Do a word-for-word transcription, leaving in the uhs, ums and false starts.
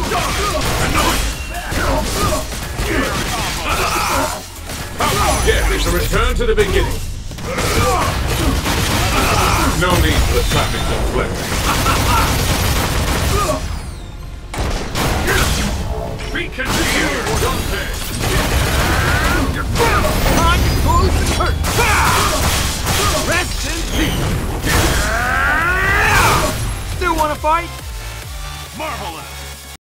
Yes, it's a return to the beginning. No need for the clappings and flapping. Beacon here, Dante! Time to close the curtain! Rest in peace! Still wanna fight? Marvelous!